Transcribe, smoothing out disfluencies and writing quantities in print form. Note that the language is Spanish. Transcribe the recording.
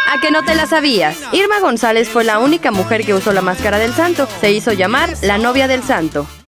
¿A que no te la sabías? Irma González fue la única mujer que usó la máscara del santo. Se hizo llamar la novia del santo.